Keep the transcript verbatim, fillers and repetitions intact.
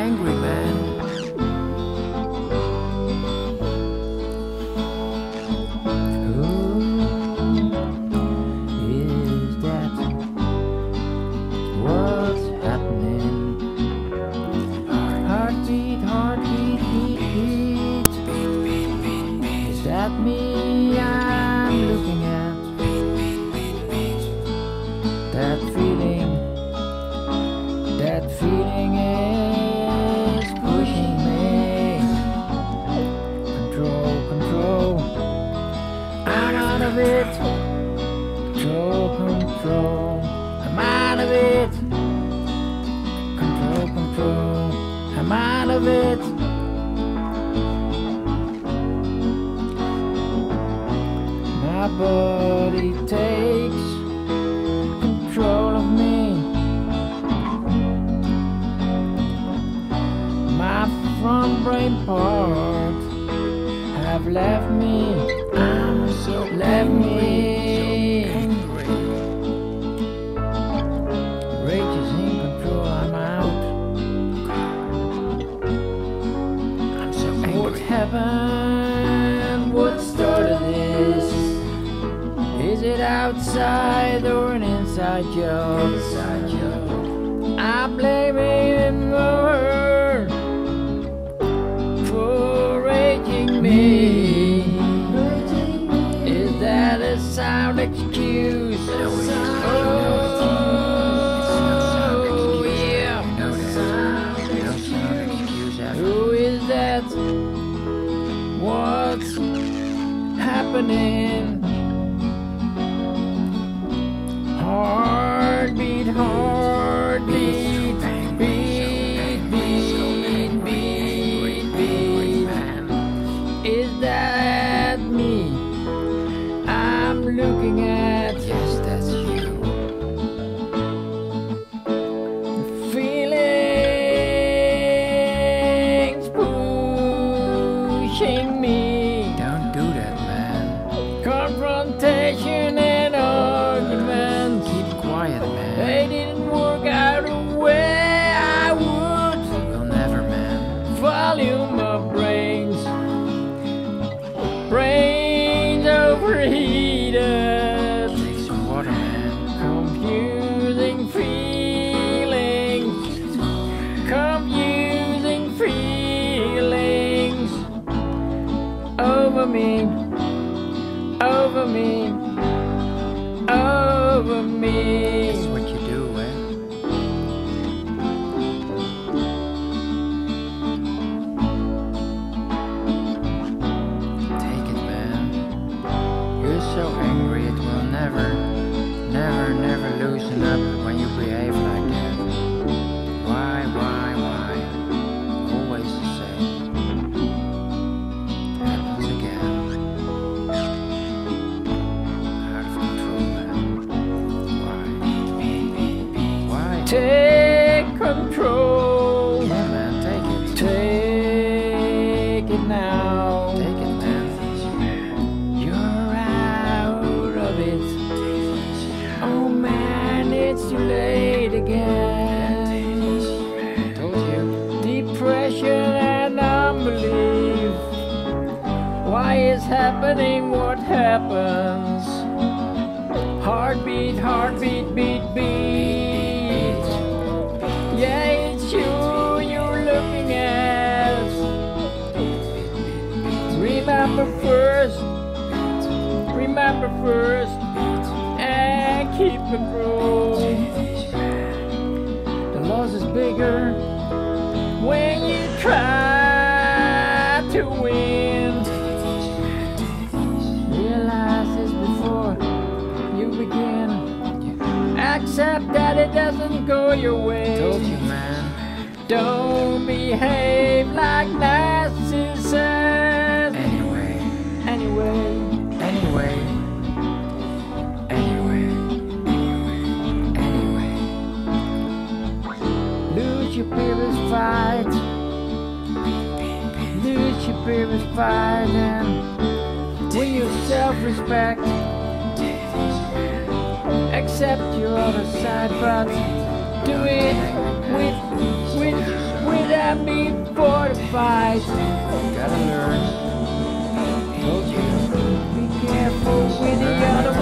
angry, man. Me I'm looking at that feeling, that feeling is pushing me. Control, control, I'm out of it. Control, control, I'm out of it. Control, control, I'm out of it. My body takes control of me. My front brain part have left me. I'm so left me. Rage is in control. I'm out. I'm so angry. What happened? What started this? Is it outside or an inside job? Inside job. I blame her for raging me. Is that a sound excuse? Oh yeah. Who is that? What's happening? Heartbeat, heartbeat, beat, beat, beat, beat. Is that me I'm looking at? Yes, that's you. The feelings pushing me. Don't do that, man. Confrontation and argument. Keep quiet, man. They didn't work out the way I would. Will never, man. Volume of brains. Brains overheated. Take some water, man. Confusing feelings. Confusing feelings. Over me. Over me. Over me. That's what you do, eh? Take it, man. You're so angry it will never, never, never loosen up when you behave like that. Why, why, why? Always the same. Happens again. Out of control, man. Why? Why? Take control. Yeah, man, take it. Take it now. Take it, man. You're out of it. Oh man, it's too late again. Told you. Depression and unbelief. Why is happening what happens? Heartbeat, heartbeat, beat, beat. Yeah, it's you you're looking at. Remember first, remember first, and keep control. The loss is bigger when you try to win. Realize this before you begin. Accept that it doesn't go your way. Told you, man. Don't behave like narcissists. Anyway, Anyway, anyway, anyway, anyway. lose your previous fight. Lose your previous fight and win your self-respect. Accept your other side, but do it with with with a time before the fight. Gotta learn. Told you, be careful with the other